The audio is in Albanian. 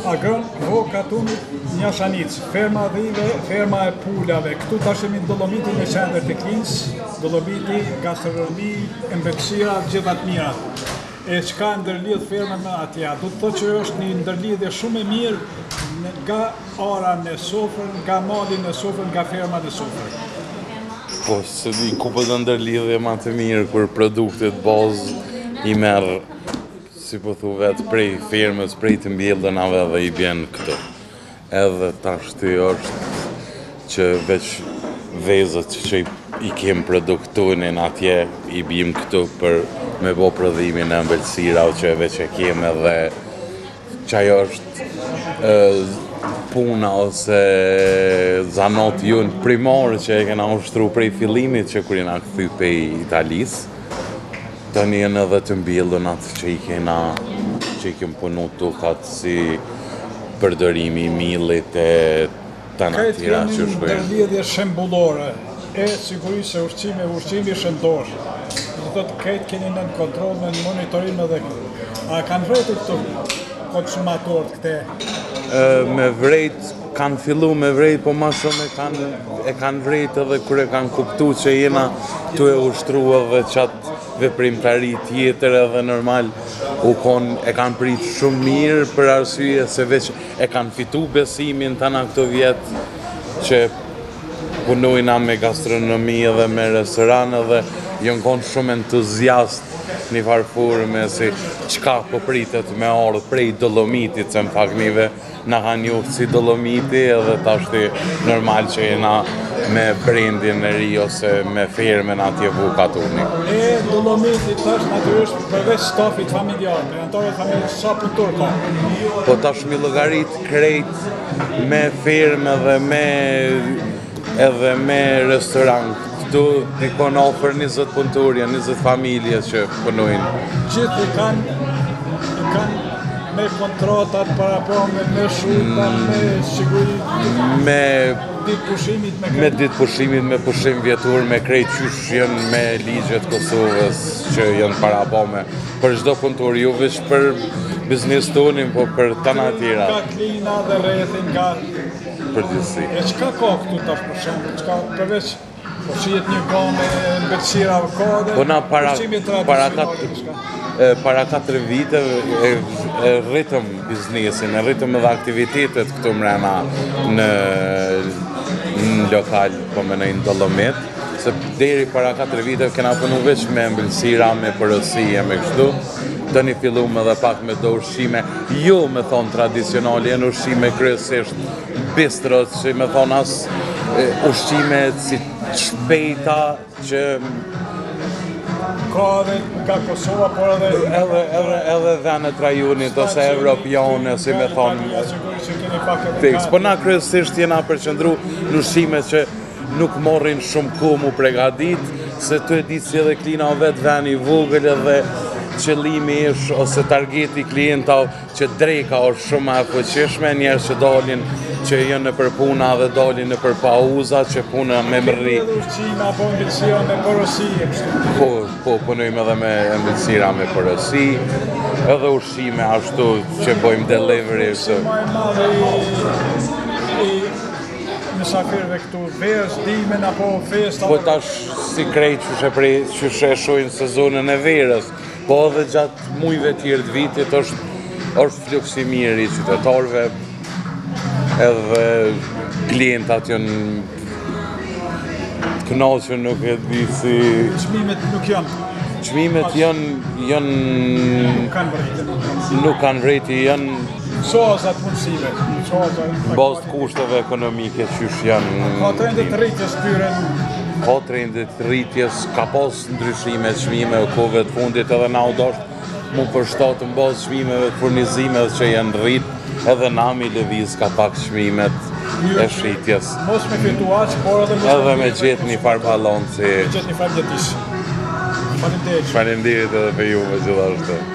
Agron Vokatunit Njashanic, ferma dhive, ferma e pulave. Këtu tash jemi në Dolomiti në qendër të Klinës, Dolomiti, gastronomi, embelësira, gjitha të mira. E çka ndërlidh fermën me atje. Do të thotë që është një ndërlidhje shumë e mirë nga ara në sofër, nga mali në sofër, nga ferma në sofër. Po, se di ku po të ndërlidhje ma të mirë kur produktet bazë i merë, si po thu vetë, prej firmës, prej të mbjellënave dhe i bjen këto. Edhe tashti është që veç vezët që i kem produktunin atje, i bim këtu për me bo prodhimin e embelësira që veç e kem edhe që ajo është puna ose zanot jonë primorë që e kena ushtru prej fillimit që kur jena këthy pej Italisë. Tani janë edhe të mbjellën atë që i kem punu tukat si përdorimi i millit e të natira që shkojnë. Këtë jeni ndërlidhje shembullore e sigurisë e ushqimi shëndor. Do thotë këtë keni në kontroll, në monitorim edhe këtë. A kanë vretur këtu konsumatorët këte? Me vrejt, kanë fillu me vrejt, po ma shumë e kanë vrejt edhe kër e kanë kuptu që jena të e ushtru edhe qatë veprimtari tjetër edhe normal e kanë prit shumë mirë për arsye se veç e kanë fitu besimin tana këto vjetë që punojna me gastronomi edhe me restoran edhe jënë konë shumë entuziast një farforme si qka po pritet me ardhë prej Dolomitit se më faknive na kanë njohë si Dolomiti edhe tashti normal që jena me brendin e ri ose me firmen atje Vukatuni. E Dolomiti tash natyrisht përveç stafit familjar, anëtarët familjes sa punëtor ka? Po tash mi llogarit krejt me firme edhe me restorant. Këtu dikon ofër 20 punëtor, 20 familje që punojnë. Gjithë i kanë me kontratat para me shurta, me siguri, me ditë pushimit, me pushim vjetur, me krejt qysh janë me ligjet Kosovës që janë para pome. Për çdo punëtor, jo veç për biznes tonin, po për tana tjera. Nga klina dhe rrethin, nga përgjithësi. E çka ka këtu tash për shembull? Çka përveç po shihet një gamë embelësira avokado, para 4 vite e rritëm biznesin, e rritëm edhe aktivitetet këtu mrena në lokal, po në Dolomit, se deri para 4 vite kena punu veç me embelësira, me porosi e me kështu, tani fillum edhe pak me do ushqime, jo me thonë tradicionali, janë ushqime kryesisht bistrot, që me thonë as ushqime si shpejta që ka edhe nga Kosova, por edhe dhenet rajonit ose evropiane, si me thonë fix. Po na kryesisht jena përqendru në ushqime që nuk morrin shumë kohë mu pregadit, se të e ditë si edhe klina vetë veni vogël edhe qëllimi ish ose targeti klienta që dreka është shumë e fuqishme, njerëz që dalin që jënë në përpuna dhe dalin në përpauza që puna me mërri. Edhe ushqime apo embelësira me porosi? Po, punojmë edhe me embelësira me porosi, edhe ushqime ashtu që bojmë delivery. Ma e madhe i mysafirëve këtu, verës, dimen apo festa? Po tash si krejt që sheshojnë sezonën e verës, po edhe gjatë mujve tjerë të vitit është fluksi mirë i qytetarëve, edhe klientat janë të kënaqur, nuk e di si... Çmimet nuk janë? Çmimet janë... Nuk kanë vrejti, janë... Sozat mundësive? Bazë të kushteve ekonomike qysh janë... Ka trendet të rritjes tyre? Ka trendet të rritjes, ka pas ndryshime të çmime e kove të fundit edhe na u dasht mu përshtatë në bazë çmimeve të furnizimeve që janë rrit, edhe na mi lëviz ka pak çmimet e shritjes. Mos me fitu aq, por edhe me gjetë një farë balanci. Me gjetë një farë gjetis. Faleminderit. Faleminderit edhe për juve gjithashtu.